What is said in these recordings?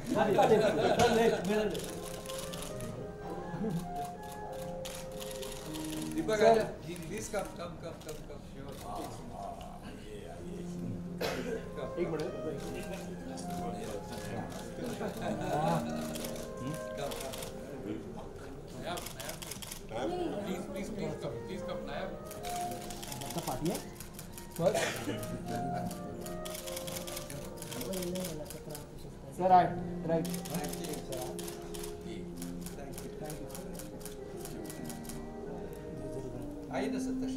Deepak, आजा, please come. एक minute. Please come. Nayab. आपका पार्टी है? What? Sir, right. Thank you. आइए ना सत्तर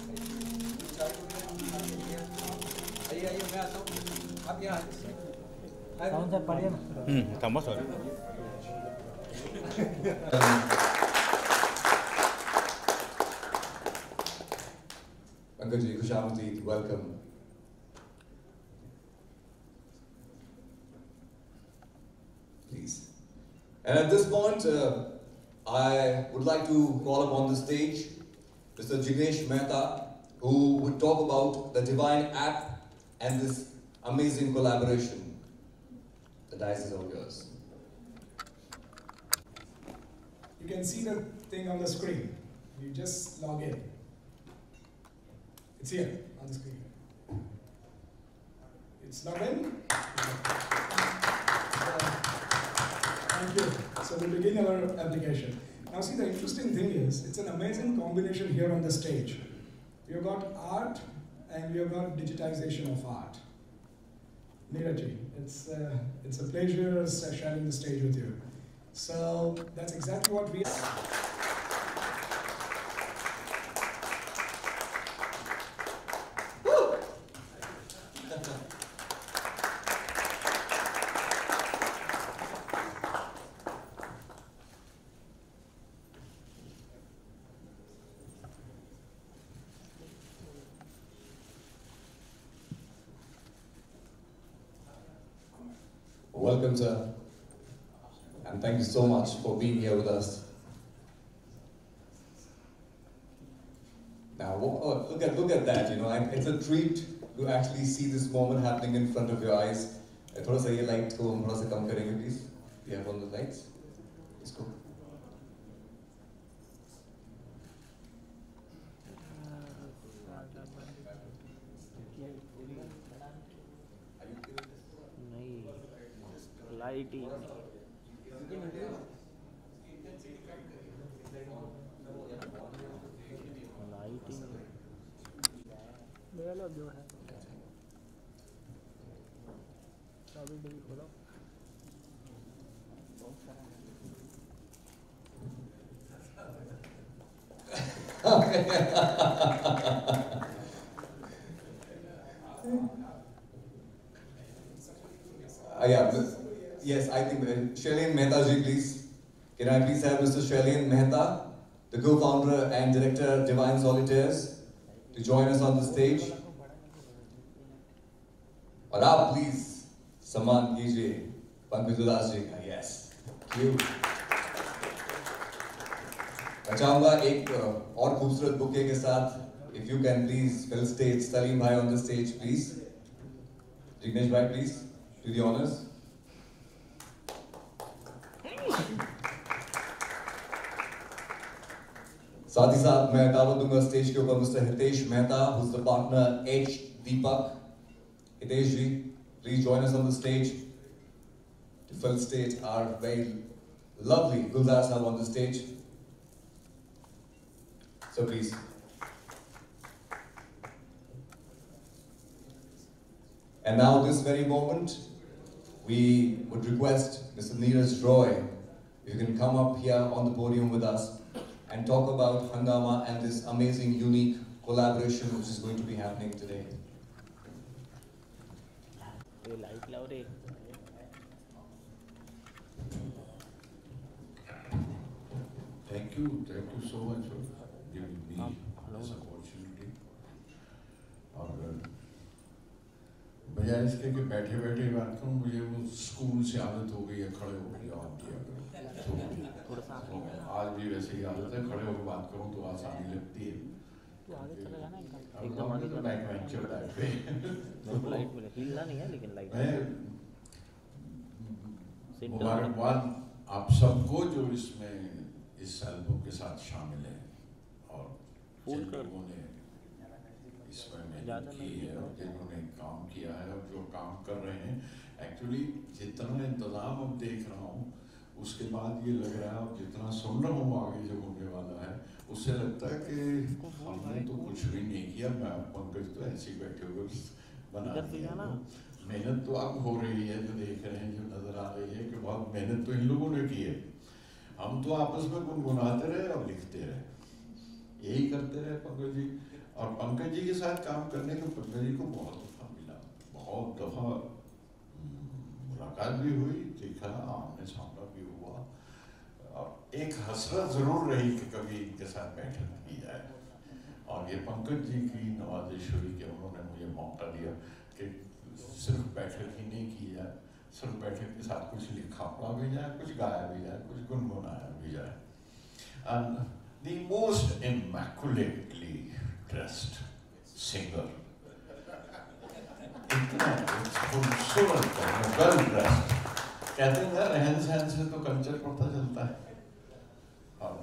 आइए मैं आता हूँ. आप यहाँ साउंड सर पढ़िए ना. थांबा sir. Pankaj ji, Khushamdeed, welcome. Please. And at this point, I would like to call upon the stage Mr. Jignesh Mehta, who would talk about the Divine app and this amazing collaboration. The dice is all yours. You can see the thing on the screen. You just log in. It's here on the screen. It's logged in. Thank you. So we'll begin our application. Now see, the interesting thing is, it's an amazing combination here on the stage. We've got art and we've got digitization of art. Neeraj, it's a pleasure sharing the stage with you. So that's exactly what we Welcome, sir. And thank you so much for being here with us. Now, look at that, you know, it's a treat to actually see this moment happening in front of your eyes. थोड़ा सा ये light को हम थोड़ा सा कम करेंगे, please. We have all the lights. Let's go. Lighting मेरा जो है अभी नहीं खोला. Yes, I think Shailene Mehta ji, please. Can I please have Mr. Shailene Mehta, the co-founder and director of Divine Solitaires, to join us on the stage? और आप please सम्मान कीजिए पंकज उदास जी का. Yes, thank you. मैं चाहूँगा एक और खूबसूरत बुके के साथ, if you can please fill stage, Salim bhai on the stage, please. Jignesh bhai, please, do the honors. साथ ही साथ मैं दावत दूंगा स्टेज के ऊपर mister Hitesh Mehta, who's the partner H Deepak. Hitesh ji, please join us on the stage to fill stage our very lovely Gulzar Sahab on the stage. So please. And now this very moment, we would request Mr. Neeraj Roy, if you can come up here on the podium with us and talk about Hungama and this amazing, unique collaboration which is going to be happening today. Thank you so much for giving me this opportunity. और बजाय इसके कि बैठे बैठे बात करूँ, मुझे वो स्कूल से आदत हो गई है खड़े होकर जवाब दिया करो. आज भी वैसे ही आदत है, खड़े होकर बात करूँ तो आसानी लगती है. एकदम आगे तो बैक वेंचर टाइप पे. लाइट में हिलना नहीं है लेकिन लाइट. मैं मुबारकबाद आप सबको जो इसमें इस एल्बम के साथ शामिल है और जिन लोगों ने इसमें मेहनत की है और जिन्होंने काम किया है और जो काम कर रहे हैं। एक्चुअली जितना इंतज़ाम अब देख रहा हूँ उसके बाद ये लग रहा है और जितना सुन रहा हूँ आगे जो होने वाला है उससे लगता है कि हमने तो कुछ भी नहीं किया। मैं पंकज तो ऐसे ही बैठे हुए बना दिया। मेहनत तो अब हो रही है, जो देख रहे हैं, जो नजर आ रही है कि बहुत मेहनत तो इन लोगों ने की है। हम तो आपस में गुनगुनाते रहे और लिखते रहे, यही करते रहे पंकज जी। और पंकज जी के साथ काम करने के पंकज जी को बहुत दफ़ा मिला, बहुत दफ़ा मुलाकात भी हुई, देखा, आमने सामना भी हुआ। और एक हसरत ज़रूर रही कि कभी इनके साथ बैठक की जाए। और ये पंकज जी की नवाजिश हुई कि उन्होंने मुझे मौका दिया कि सिर्फ बैठक ही नहीं की जाए, सिर्फ बैठक के साथ कुछ लिखा पढ़ा भी जाए, कुछ गाया भी जाए, कुछ गुनगुनाया भी जाए। And the most immaculately dressed singer, इतना खूबसूरत है, well dressed। कहते हैं ना रहन सहन से तो कल्चर पता चलता है। और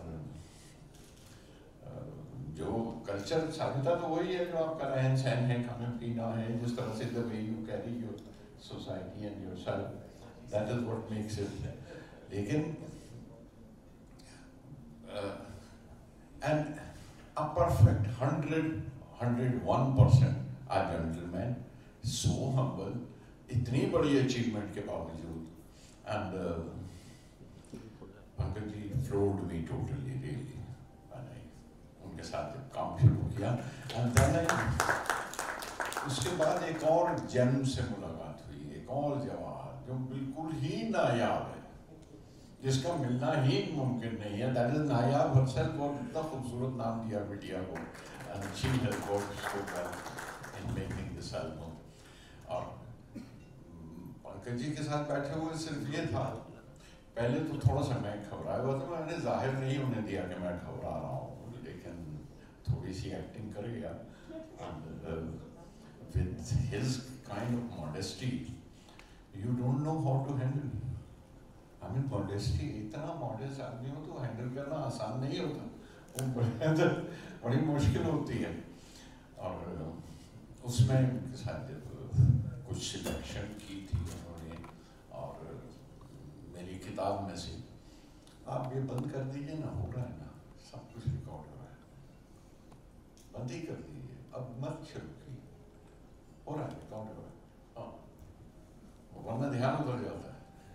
जो कल्चर साधता तो वही है जो आपका रहन सहन है, खाना पीना है, जिस तरह से the way you carry your society and yourself, that is what makes it। लेकिन and a perfect 101% a gentleman, so humble, इतनी बड़ी अचीवमेंट के बावजूद। and Pankaj ji floored me totally, really। उनके साथ जब काम शुरू किया and then उसके बाद एक और जन्म से मुलाकात हुई, एक और जवाहर जो बिल्कुल ही नायाब है, जिसका मिलना ही मुमकिन नहीं है। That is Nayab herself. और इतना खूबसूरत नाम दिया बिटिया को, and she has worked so well in making this album. और पंकज जी के साथ बैठे हुए सिर्फ ये था, पहले तो थोड़ा सा मैं घबराया हुआ था, मैंने जाहिर नहीं होने दिया कि मैं घबरा रहा हूँ, लेकिन थोड़ी सी एक्टिंग कर गया। With his kind of modesty you don't know how to handle. I mean modesty, इतना मॉडेस्ट आदमी हो तो हैंडल करना आसान नहीं होता, वो बड़ी मुश्किल होती है। और उसमें शायद कुछ सिलेक्शन की थी उन्होंने, और मेरी किताब में से, आप ये बंद कर दीजिए ना, हो रहा है ना, सब कुछ रिकॉर्ड हो रहा है, बंद ही कर दीजिए, अब मत शुरू कीजिए, हो रहा है, रिकॉर्ड हो रहा है। हाँ, वरना ध्यान उधर जाता है,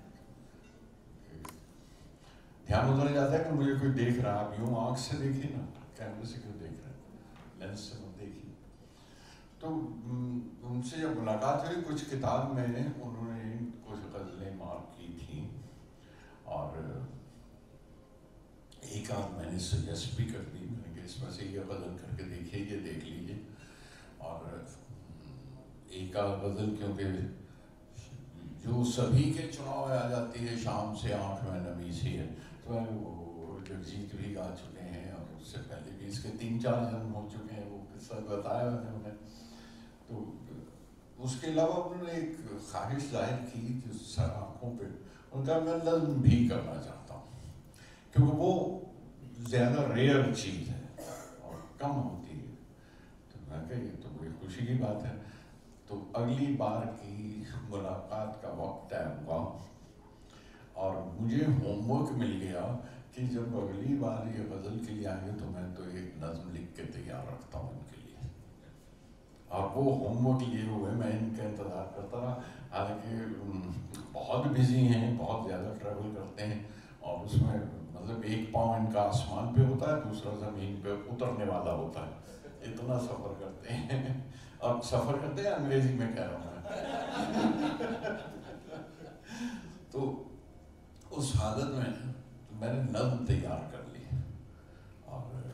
ध्यान उधर जाता है कि मुझे कोई देख रहा है। आप यूं आँख से देखिए ना, कैमरे से क्यों देख रहे हैं, लेंस से मत देखिए। तो उनसे जब मुलाकात हुई, कुछ किताब में उन्होंने कुछ गज़लें मार्क की थी, और एक आध मैंने सजेस्ट भी कर दी, मैंने कहा इसमें से ये गज़ल करके देखिए, ये देख लीजिए। और एक आध गज़ल क्योंकि जो सभी के चुनाव में आ जाती है, शाम से आँख में नमी सी है, तो वो जगजीत भी गा चुके हैं, और उससे पहले भी इसके 3-4 जन्म हो चुके हैं, वो किस्सा बताया उन्होंने। तो उसके अलावा उन्होंने एक ख्वाहिश जाहिर की जो सर आँखों पे, उनका मैं नज़्म भी करना चाहता हूँ, क्योंकि वो ज़्यादा रेयर चीज़ है और कम होती है। तो मैं कहा ये तो बड़ी खुशी की बात है। तो अगली बार की मुलाकात का वक्त तय हुआ, और मुझे होमवर्क मिल गया कि जब अगली बार ये गज़ल के लिए आएंगे तो मैं तो एक नज़्म लिख के तैयार रखता हूँ इनके लिए। और वो होमवर्क लिए हुए मैं इनका इंतज़ार करता रहा। हालांकि बहुत बिजी हैं, बहुत ज़्यादा ट्रैवल करते हैं, और उसमें मतलब एक पाँव इनका आसमान पे होता है, दूसरा ज़मीन पे उतरने वाला होता है, इतना सफ़र करते हैं। और सफ़र करते हैं अंग्रेजी में कह रहा हूँ मैं। तो उस हालत में मैंने नज़्म तैयार कर ली, और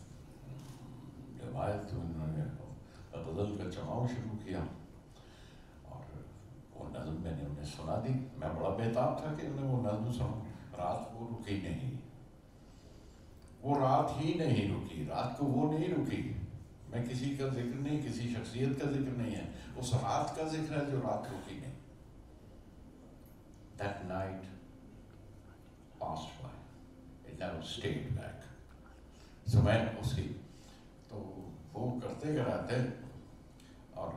जब आए तो उन्होंने गज़ल का चुनाव शुरू किया, और वो नज़्म मैंने उन्हें सुना दी। मैं बड़ा बेताब था कि उन्हें वो नज़्म सुना। रात वो रुकी नहीं, वो रात ही नहीं रुकी, रात को वो नहीं रुकी। मैं किसी का जिक्र नहीं, किसी शख्सियत का जिक्र नहीं है, उस रात का जिक्र है जो रात रुकी नहीं। That night passed by. It never stayed back. So मैं उसकी तो वो करते कराते और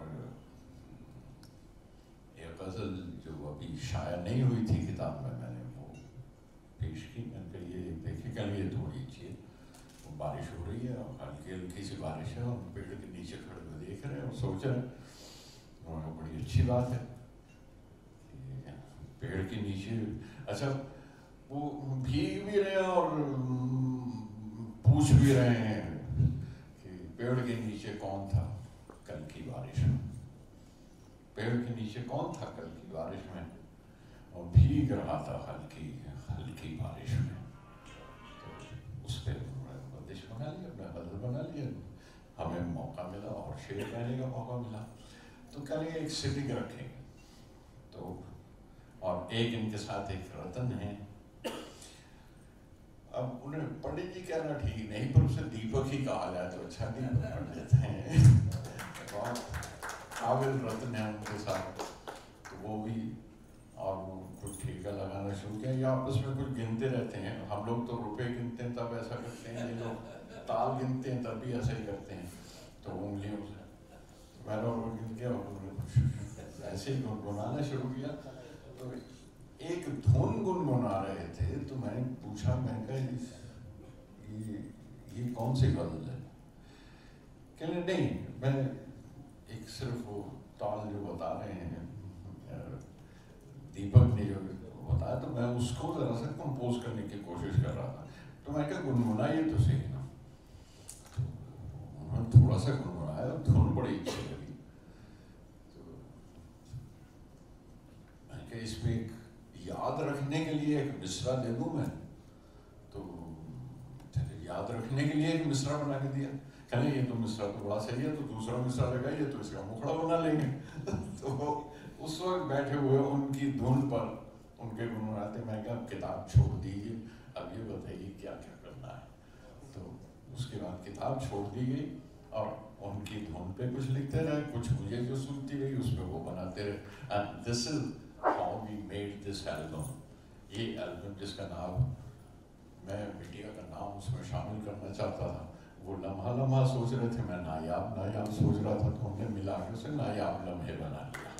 ये गज़ल जो अभी शाया नहीं हुई थी किताब में मैंने वो पेश की। मैंने कहा ये देखिए कल ये थोड़ी अच्छी है, वो बारिश हो रही है और हल्की हल्की सी बारिश है और पेड़ के नीचे खड़े हुए देख रहे हैं और सोच रहे हैं, उन्होंने बड़ी अच्छी बात है पेड़ के नीचे। अच्छा वो भीग भी रहे हैं और पूछ भी रहे हैं कि पेड़ के नीचे कौन था कल की बारिश में, पेड़ के नीचे कौन था कल की बारिश में, और भीग रहा था हल्की हल्की बारिश में। तो उस पर बंदिश बना ली, अपना गज़ल बना लिया। हमें मौका मिला और शेर कहने का मौका मिला, तो कहेंगे एक सिटिंग रखेंगे। तो और एक इनके साथ एक रतन है, अब उन्हें पंडित जी कहना ठीक नहीं पर उसे दीपक ही कहा जाए तो अच्छा, दीपक पंडित हैं और काबिल रतन है उनके साथ। तो वो भी और वो कुछ ठेका लगाना शुरू किया, या आपस में कुछ गिनते रहते हैं। हम लोग तो रुपए गिनते हैं तब ऐसा करते हैं, ये लोग ताल गिनते हैं तब भी ऐसा ही करते हैं। तो उंगलियों से मैंने गिन के ऐसे ही गुनगुनाना शुरू किया। तो एक धुन गुनगुना रहे थे तो मैंने पूछा, मैं कहा ये कौन सी गज़ल है? कहने नहीं, मैं एक सिर्फ वो ताल जो बता रहे हैं दीपक ने जो बताया, तो मैं उसको ज़रा सा कंपोज करने की कोशिश कर रहा था। तो मैं क्या गुनगुनाइए तो सही ना। तो उन्होंने थोड़ा सा गुनगुनाया, धुन बड़ी अच्छी लगी। तो मैं क्या इसमें एक याद रखने के लिए एक मिसरा दे दूं मैं? तो याद रखने के लिए एक मिसरा बना के दिया। कहने ये तो मिसरा तो बड़ा सही है, तो दूसरा मिसरा लगाइए तो इसका मुखड़ा बना लेंगे। तो उस वक्त बैठे हुए उनकी धुन पर उनके गुनगुनाते मैं क्या किताब छोड़ दीजिए, अब ये बताइए क्या क्या करना है। तो उसके बाद किताब छोड़ दी गई और उनकी धुन पे कुछ लिखते रहे, कुछ मुझे जो सुनती गई उस पर वो बनाते रहे। And this is how we made this album. ये एल्बम जिसका नाम मैं मीडिया का नाम उसमें शामिल करना चाहता था, वो लम्हा लम्हा सोच रहे थे, मैं नायाब नायाब सोच रहा था, तो हमने मिला के उसे नायाब लम्हे बना लिया।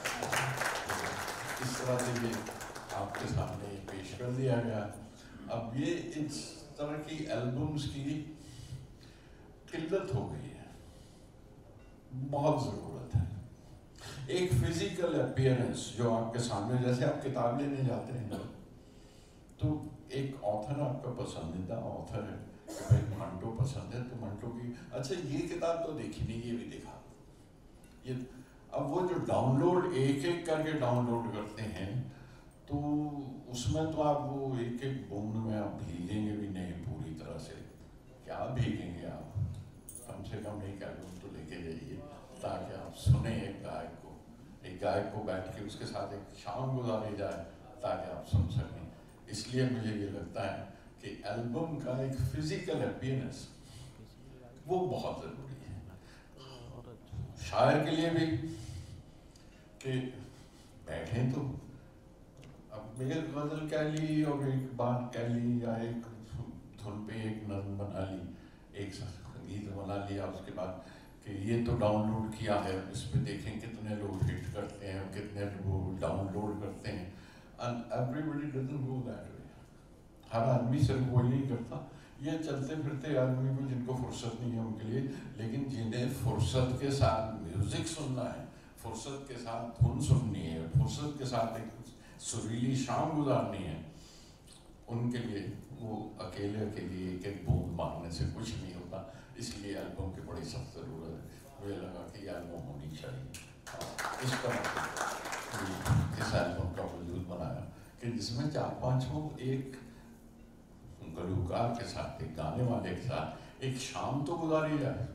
इस तरह से ये आपके सामने पेश कर दिया गया। अब ये इस तरह की एल्बम्स की किल्लत हो गई है, बहुत ज़रूरत है एक फिजिकल अपीयरेंस जो आपके सामने, जैसे आप किताब लेने जाते हैं तो एक ऑथर आपका पसंदीदा ऑथर है, भाई मंटो पसंद है तो मंटो की अच्छा ये किताब तो देखी नहीं, ये भी दिखा ये। अब वो जो डाउनलोड एक एक करके डाउनलोड करते हैं तो उसमें तो आप वो एक एक बूंद में आप भीगेंगे भी नहीं पूरी तरह से। क्या भीगेंगे आप, कम से कम एक एल्बम तो लेके जाइए ताकि आप सुने एक गायक को बैठ के उसके साथ एक शाम गुजारी जाए ताकि आप सुन सकें। इसलिए मुझे ये लगता है कि एल्बम का एक फिजिकल अपीयरेंस वो बहुत ज़रूरी है शायर के लिए भी, कि बैठें तो अब मेरे गज़ल कह ली और एक बात कह ली या एक धुन पे एक नज़्म बना ली, एक गीत बना लिया, उसके बाद कि ये तो डाउनलोड किया है, इस पर देखें कितने लोग हिट करते हैं, कितने लोग डाउनलोड करते हैं। And everybody doesn't go that way. हर आदमी सिर्फ वो नहीं करता, ये चलते फिरते आदमी को जिनको फुर्सत नहीं है उनके लिए, लेकिन जिन्हें फुर्सत के साथ म्यूज़िक सुनना है, फुर्सत के साथ धुन सुननी है, फुर्सत के साथ एक सुरीली शाम गुजारनी है, उनके लिए वो अकेले एक एक बूंद मारने से कुछ नहीं होता। इसलिए एल्बम की बड़ी सख्त ज़रूरत है। मुझे लगा कि ये एल्बम होनी चाहिए। इस तरह इस एल्बम का वजूद बनाया कि जिसमें 4-5 लोग एक गलूकार के साथ, एक गाने वाले के साथ एक शाम तो गुजारी जाए,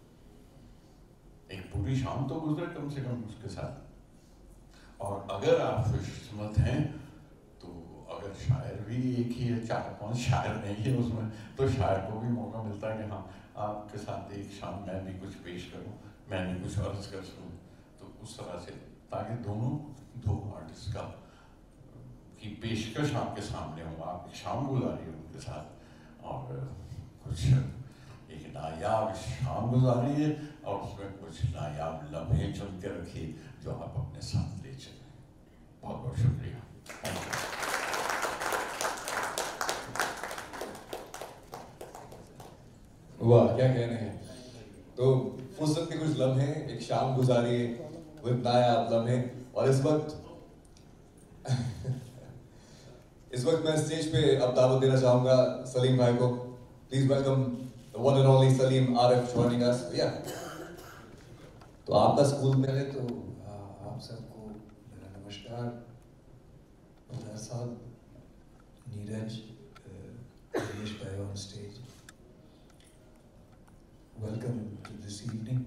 एक पूरी शाम तो गुजरे कम से कम उसके साथ। और अगर आप खुशकिस्मत हैं तो अगर शायर भी एक ही है, 4-5 शायर नहीं है उसमें, तो शायर को भी मौका मिलता है कि हाँ आपके साथ एक शाम मैं भी कुछ पेश करूं, मैं भी कुछ अर्ज कर सकूं। तो उस तरह से ताकि दो आर्टिस्ट का की पेशकश आपके सामने हूँ। आप शाम गुजारी उनके साथ और कुछ एक नायाब शाम गुजारी है और उसमें कुछ नायाब लम्हे चुन के रखिए जो आप अपने साथ ले चलें। बहुत बहुत शुक्रिया। वाह, क्या कहने हैं। तो फुर्सत के कुछ लम्हे, एक शाम गुजारी विद नायाब लम्हे। और इस वक्त मैं स्टेज पे अब दावत देना चाहूंगा सलीम भाई को। Please welcome the one and only Salim Arif joining us. या तो आपका स्कूल में पहले तो आप सबको मेरा नमस्कार। उधर साहब, नीरज, दिनेश भाई on stage, welcome to this evening.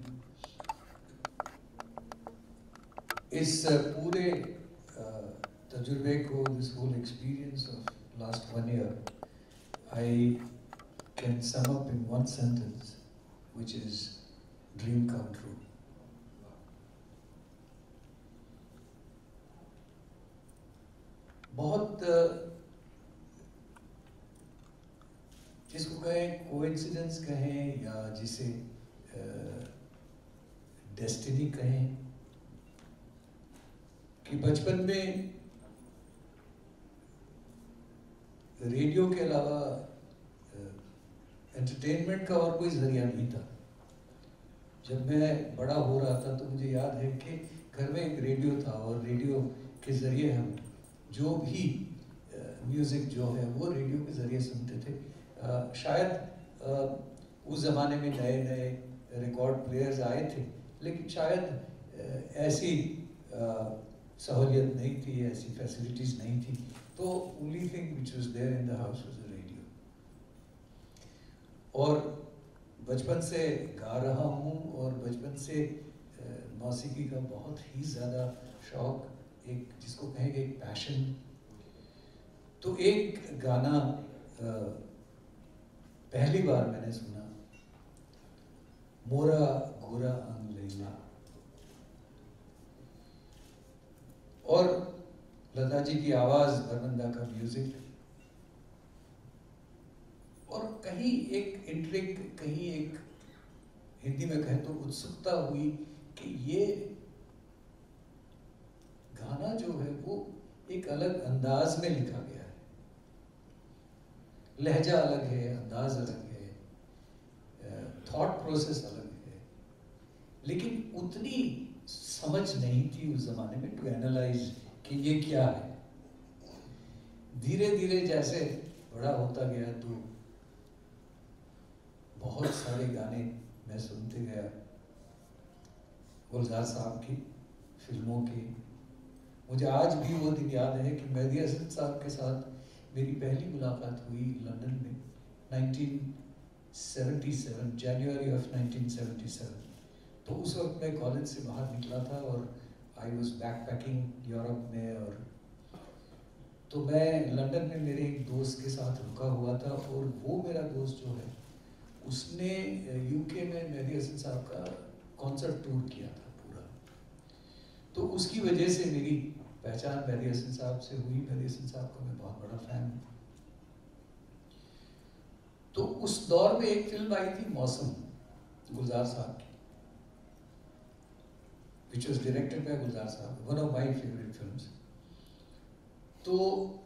इस पूरे तजुर्बे को, this whole experience of last 1 year, I can sum up in one sentence, which is dream come true. बहुत जिसको कहें कोइंसिडेंस कहें या जिसे डेस्टिनी कहें, कि बचपन में रेडियो के अलावा एंटरटेनमेंट का और कोई जरिया नहीं था। जब मैं बड़ा हो रहा था तो मुझे याद है कि घर में एक रेडियो था और रेडियो के ज़रिए हम जो भी म्यूज़िक जो है वो रेडियो के ज़रिए सुनते थे। शायद उस ज़माने में नए नए रिकॉर्ड प्लेयर्स आए थे, लेकिन शायद ऐसी सहूलियत नहीं थी, ऐसी फैसिलिटीज़ नहीं थी। तो only thing which was there in the house was a radio. और बचपन से गा रहा हूँ और बचपन से मौसीकी का बहुत ही ज़्यादा शौक़, एक जिसको कहेंगे एक पैशन। तो एक गाना पहली बार मैंने सुना, मोरा गोरा अंग लैला, और लता जी की आवाज़, बरमंदा का म्यूज़िक, और कहीं एक इंट्रिग, कहीं एक हिंदी में कहें तो उत्सुकता हुई कि ये गाना जो है वो एक अलग अंदाज में लिखा गया है। लहजा अलग है, अंदाज अलग है, थॉट प्रोसेस अलग है, लेकिन उतनी समझ नहीं थी उस जमाने में टू एनालाइज कि ये क्या है। धीरे धीरे जैसे बड़ा होता गया तो बहुत सारे गाने मैं सुनते गया, गुलजार साहब की फिल्मों के। मुझे आज भी वो दिन याद है कि मेहदी हसन साहब के साथ मेरी पहली मुलाकात हुई लंदन में 1977, जनवरी ऑफ 1977। तो उस वक्त मैं कॉलेज से बाहर निकला था और आई वॉज बैकपैकिंग यूरोप में। और तो मैं लंदन में मेरे एक दोस्त के साथ रुका हुआ था, और वो मेरा दोस्त जो है उसने यूके में मेहदी हसन साहब का कॉन्सर्ट टूर किया था पूरा। तो उसकी वजह से मेरी पहचान मेहदी हसन साहब से हुई। मेहदी हसन साहब का मैं बहुत बड़ा फैन हूँ। तो उस दौर में एक फिल्म आई थी मौसम, गुलजार साहब की, which was directed by गुलजार साहब, one of my favorite films। तो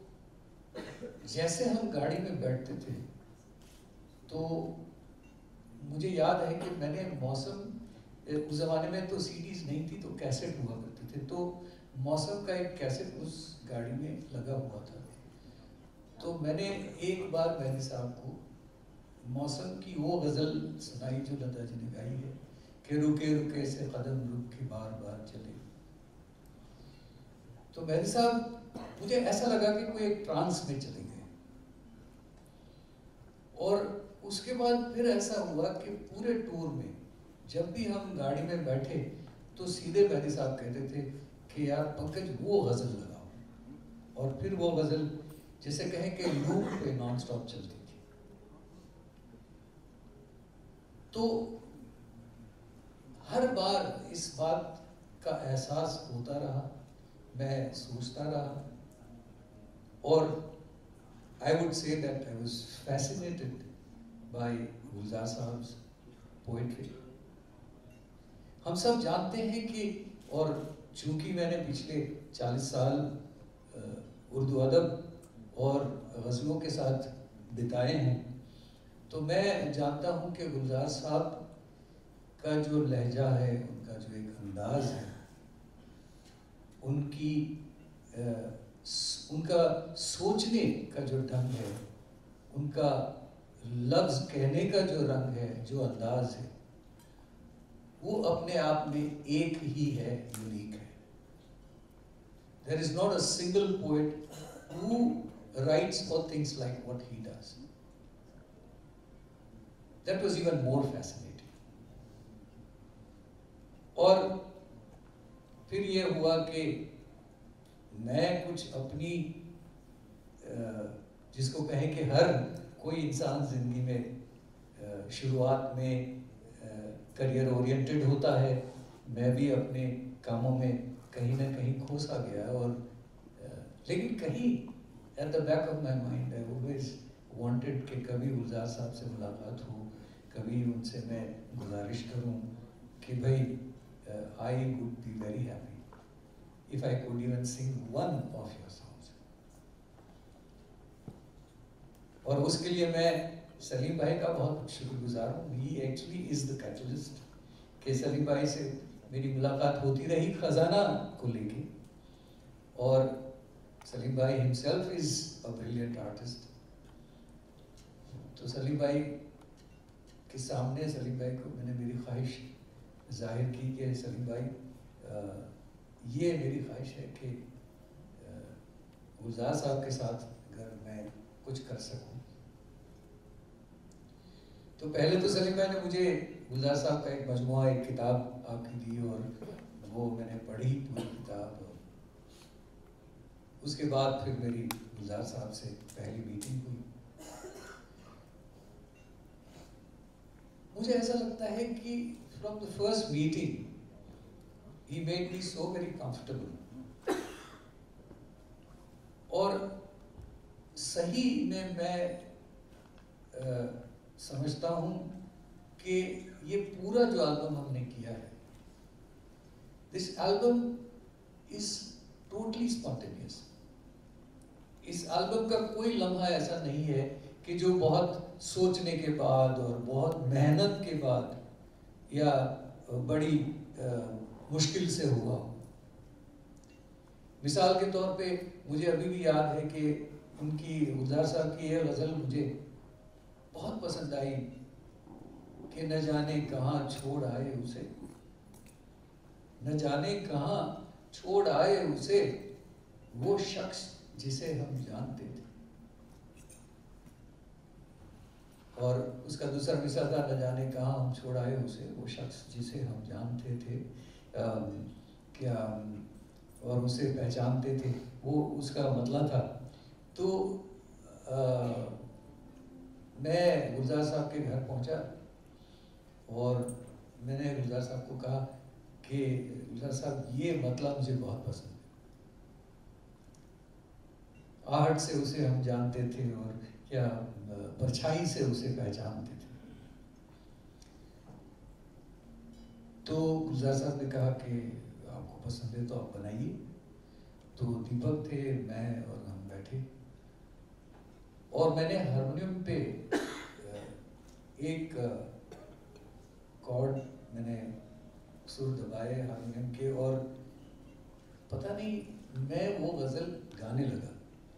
जैसे हम गाड़ी में बैठते थे तो मुझे याद है कि मैंने मौसम, उस ज़माने में तो सीडीज नहीं थी तो कैसेट हुआ करते थे, तो मौसम का एक कैसेट उस गाड़ी में लगा हुआ था। तो मैंने एक बार मेहदी साहब को मौसम की वो गज़ल सुनाई जो लता जी ने गाई है कि रुके रुके से कदम रुक के बार बार चले। तो मेहदी साहब, मुझे ऐसा लगा कि कोई एक ट्रांस में चले गए। और उसके बाद फिर ऐसा हुआ कि पूरे टूर में जब भी हम गाड़ी में बैठे तो सीधे मेहदी साहब कहते थे कि यार पंकज वो गज़ल लगाओ, और फिर वो गज़ल जैसे कहें कि लूप पे नॉन स्टॉप चलती थी। तो हर बार इस बात का एहसास होता रहा, मैं सोचता रहा और I would say that I was fascinated by Gulzar साहब्स poetry. हम सब जानते हैं कि, और चूंकि मैंने पिछले 40 साल उर्दू अदब और गज़लों के साथ बिताए हैं, तो मैं जानता हूँ कि गुलजार साहब का जो लहजा है, उनका जो एक अंदाज है, उनका सोचने का जो ढंग है, उनका लफ्ज़ कहने का जो रंग है, जो अंदाज है, वो अपने आप में एक ही है, यूनिक है. There is not a single poet who writes or thinks like what he does. That was even more fascinating. और फिर ये हुआ कि मैं कुछ अपनी, जिसको कहें कि हर कोई इंसान जिंदगी में शुरुआत में करियर ओरिएंटेड होता है, मैं भी अपने कामों में कहीं ना कहीं खो सा गया. और लेकिन कहीं at the back of my mind I always wanted कि कभी गुलजार साहब से मुलाकात हो, कभी उनसे मैं गुजारिश करूं कि भाई I would be very happy if I could even sing one of your songs. और उसके लिए मैं सलीम भाई का बहुत शुक्रगुजार हूँ. He actually is the catalyst कि सलीम भाई से मेरी मुलाकात होती रही खजाना को लेके, और सलीम भाई himself is a brilliant artist. तो सलीम भाई के सामने सलीम भाई को मैंने मेरी ख्वाहिश जाहिर की कि सलीम भाई ये मेरी ख्वाहिश है कि गुलजार साहब के साथ अगर मैं कुछ कर सकूं. तो पहले तो सलीम भाई ने मुझे गुलजार साहब का एक मजमुआ, एक किताब आपकी दी, और वो मैंने पढ़ी पूरी किताब. उसके बाद फिर मेरी गुलजार साहब से पहली मीटिंग हुई. मुझे ऐसा लगता है कि फ्रॉम द फर्स्ट मीटिंग ही made me so very comfortable. और सही में मैं समझता हूं कि ये पूरा जो एल्बम हमने किया है, this album is totally spontaneous. इस एल्बम का कोई लम्हा ऐसा नहीं है कि जो बहुत सोचने के बाद और बहुत मेहनत के बाद या बड़ी मुश्किल से हुआ हो. मिसाल के तौर पे मुझे अभी भी याद है कि उनकी, गुलजार साहब की ये गज़ल मुझे बहुत पसंद आई कि न जाने कहाँ छोड़ आए उसे, न जाने कहाँ छोड़ आए उसे, वो शख्स जिसे हम जानते थे. और उसका दूसरा मिसाल था, न जाने कहाँ हम छोड़ आए उसे, वो शख्स जिसे हम जानते थे, क्या और उसे पहचानते थे, वो उसका मतलब था. तो मैं गुलजार साहब के घर पहुंचा और मैंने गुलजार साहब को कहा कि गुलजार साहब ये मतलब मुझे बहुत पसंद है. आहट से उसे हम जानते थे और क्या परछाई से उसे पहचानते थे. तो गुलजार साहब ने कहा कि आपको पसंद है तो आप बनाइए. तो दीपक थे, मैं और हम बैठे, और मैंने हारमोनियम पे एक कॉर्ड मैंने सुर दबाए हारमोनियम के, और पता नहीं मैं वो गज़ल गाने लगा.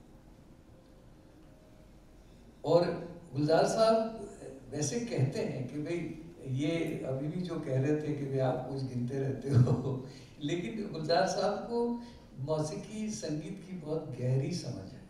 और गुलजार साहब वैसे कहते हैं कि भाई ये अभी भी जो कह रहे थे कि भाई आप कुछ गिनते रहते हो, लेकिन गुलजार साहब को मौसीकी संगीत की बहुत गहरी समझ है,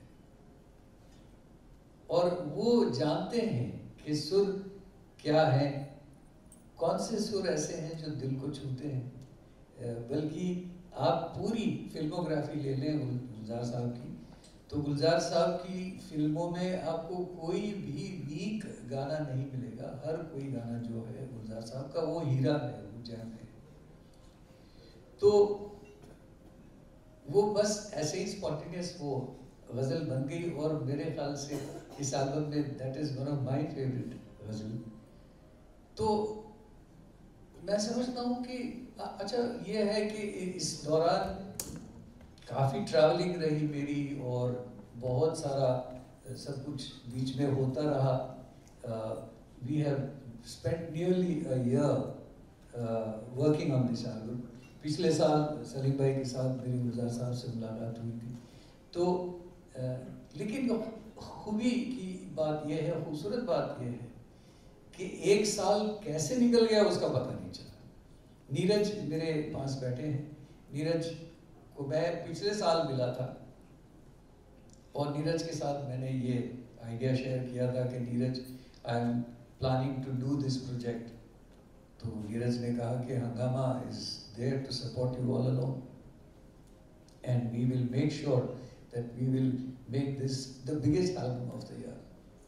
और वो जानते हैं कि सुर क्या है, कौन से सुर ऐसे हैं जो दिल को छूते हैं. बल्कि आप पूरी फिल्मोग्राफी ले लें गुलजार साहब की, तो गुलजार साहब की फिल्मों में आपको कोई भी वीक गाना नहीं मिलेगा. हर कोई गाना जो है गुलजार साहब का वो हीरा है, वो जैम है. तो वो बस ऐसे ही स्पॉन्टेनियस वो गज़ल बन गई और मेरे ख्याल से इस एल्बम में that is one of my favourite ghazal. तो मैं समझता हूँ कि अच्छा ये है कि इस दौरान काफ़ी ट्रैवलिंग रही मेरी और बहुत सारा सब कुछ बीच में होता रहा। We have spent nearly a year working on this album. पिछले साल सलीम भाई के साथ मेरी गुलजार साहब से मुलाकात हुई थी। तो लेकिन खूबी की बात यह है, खूबसूरत बात यह है कि एक साल कैसे निकल गया उसका पता नहीं चला। नीरज मेरे पास बैठे हैं। नीरज को मैं पिछले साल मिला था और नीरज के साथ मैंने ये आइडिया शेयर किया था कि Neeraj I am planning to do this project. तो नीरज ने कहा कि Hungama is there to support you all along and we will make sure that we will make this the biggest album of the year.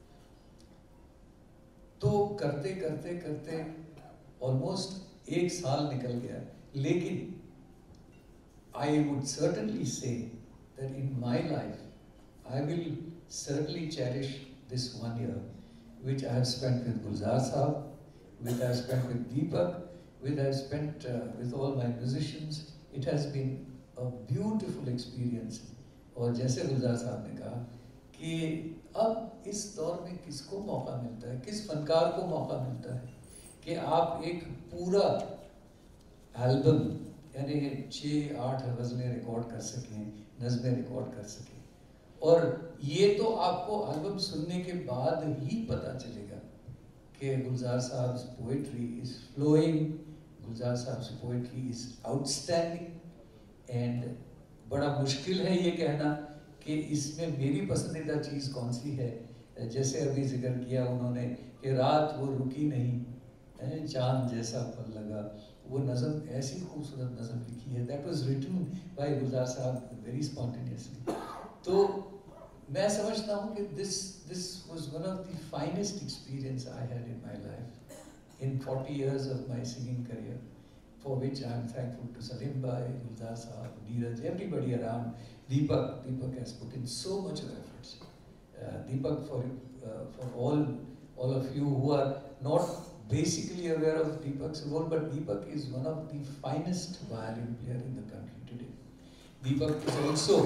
तो करते करते करते ऑलमोस्ट एक साल निकल गया, लेकिन I would certainly say that in my life, I will certainly cherish this 1 year, which I have spent with Gulzar Saab, which I have spent with Deepak, which I have spent with all my musicians. It has been a beautiful experience. और जैसे गुलजार साहब ने कहा कि अब इस दौर में किसको मौका मिलता है, किस फनकार को मौका मिलता है कि आप एक पूरा एल्बम यानी 6-8 गज़लें रिकॉर्ड कर सकें, नज़में रिकॉर्ड कर सकें। और ये तो आपको एल्बम सुनने के बाद ही पता चलेगा कि गुलजार साहब पोएट्री इज़ फ्लोइंग, गुलजार साहब पोएट्री इज़ आउटस्टैंडिंग। एंड बड़ा मुश्किल है ये कहना कि इसमें मेरी पसंदीदा चीज़ कौन सी है। जैसे अभी जिक्र किया उन्होंने कि रात वो रुकी नहीं, चांद जैसा पल लगा, वो नज़म ऐसी खूबसूरत नज़म लिखी है। That was written by Gulzar साहब वेरी स्पॉन्टेनियसली। तो मैं समझता हूँ कि this was one of the finest experience I had in my life in 40 years of my singing career, for which I am thankful to Salim bhai, Gulzar sahab, Neeraj, everybody around. Deepak has put in so much of efforts. Deepak, for all of you who are not basically aware of Deepak's role, but Deepak is one of the finest violin player in the country today. Deepak is also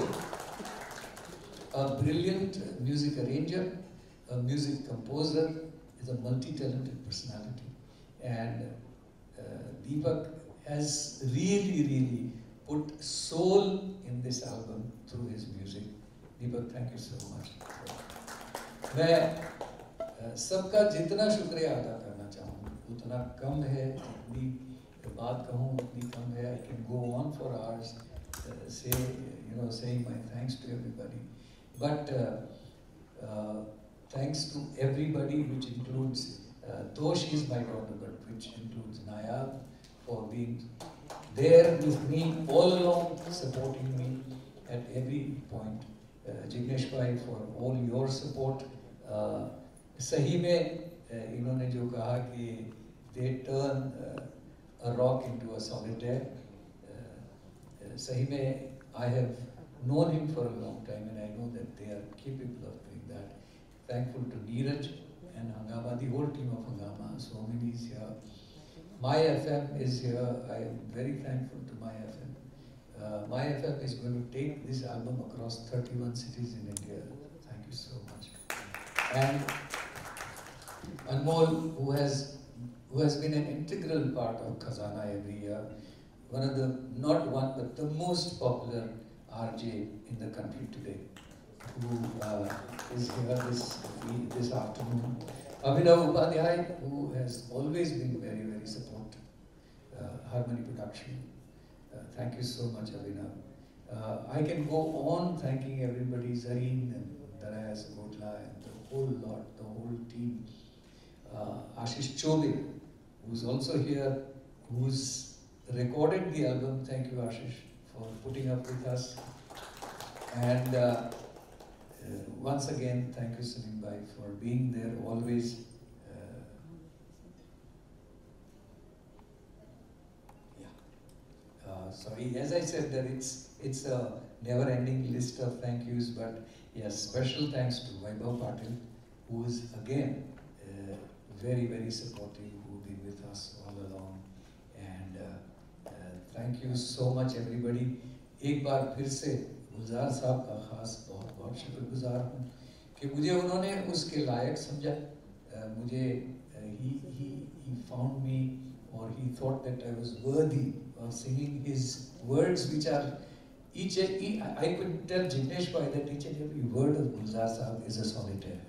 a brilliant music arranger, a music composer, is a multi-talented personality, and Deepak has really put soul in this album through his music. Deepak, thank you so much. मैं सबका जितना शुक्रिया अदा करना चाहूँ उतना कम है, जितनी बात कहूँ उतनी कम है। I can go on for hours saying my thanks to everybody, but thanks to everybody, which includes though she is my daughter, but which includes Nayab for being there with me all along, supporting me at every point. Jignesh bhai for all your support. सही में इन्होंने जो कहा कि they turn a rock into a solitaire. सही में I have known him for a long time and I know that they are capable of doing that. Thankful to Neeraj and Hangama, the whole team of Hangama. So many is here. My FM is here. I am very thankful to My FM. My FM is going to take this album across 31 cities in India. Thank you so much. And Anmol, who has been an integral part of Khazana every year, not one but the most popular RJ in the country today, who is here this afternoon. Abhinav Upadhyay, who has always been very supportive. Harmony Production. Thank you so much, Abhinav. I can go on thanking everybody, Zareen and Darayas Gotla and the whole lot, the whole team. Ashish Chole, who's also here, who's recorded the album. Thank you, Ashish, for putting up with us. And once again, thank you, Salim bhai, for being there always. Sorry, as I said, that it's a never-ending list of thank yous, but Yes, special thanks to Vaibhav Patil, who is again very, very supportive, who been with us all along. And thank you so much everybody. एक बार फिर से गुलजार साहब का खास बहुत बहुत शुक्रगुजार हूँ कि मुझे उन्होंने उसके लायक समझा. मुझे he found me, or he thought that I was worthy of singing his words, which are I could tell Jignesh Bhai that each and every word of Gulzar Sahab is a solitaire.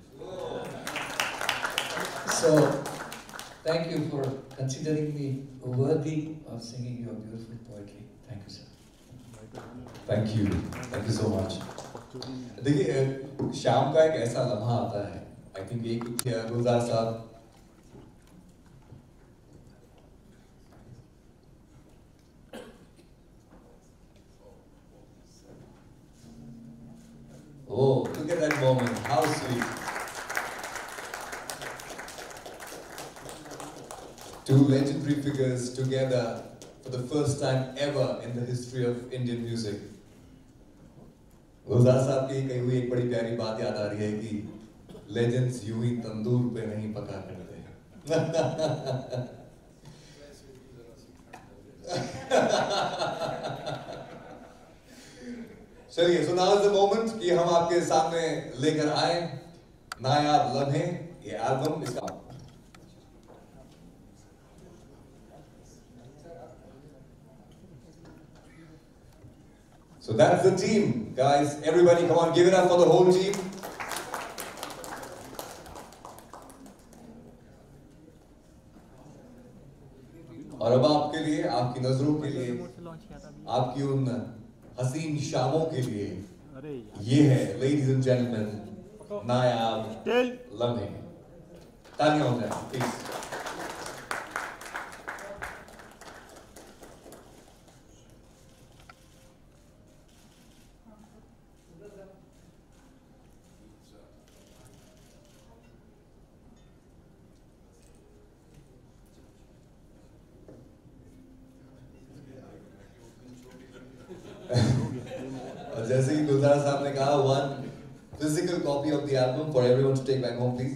So, thank you for considering me worthy of singing your beautiful poetry. Thank you, sir. Thank you so much. देखिए शाम का एक ऐसा लम्हा आता है, I think एक गुलजार साहब Oh, look at that moment, how sweet. Two legendary figures together for the first time ever in the history of Indian music. गुलजार साहब की कही हुई एक बड़ी प्यारी बात याद आ रही है कि legends यूं ही तंदूर पे नहीं पका करते. चलिए, so now is the moment कि हम आपके सामने लेकर आए नायाब लम्हे, ये एल्बम इसका. So that's the team, guys. Everybody, come on, give it up for the whole team. और अब आपके लिए, आपकी नजरों के लिए, आपकी उन हसीन शामों के लिए ये है, ladies and gentlemen, नायाब लम्हे. तालियां हो जाए, please. जैसे कि गुलजार साहब ने कहा, one physical copy of the album for everyone to take back home, please.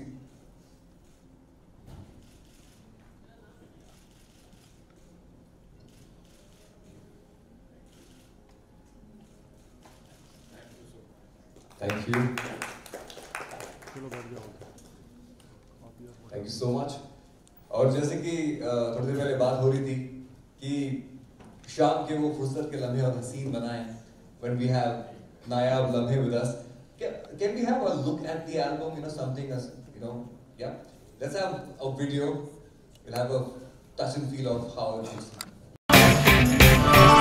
Thank you. Thank you so much. और जैसे कि थोड़ी देर पहले बात हो रही थी कि शाम के वो फुर्सत के लम्हे और हसीन बनाए. When we have Nayab Lamhe with us, can we have a look at the album? You know, something as yeah. Let's have a video. We'll have a touch and feel of how it is.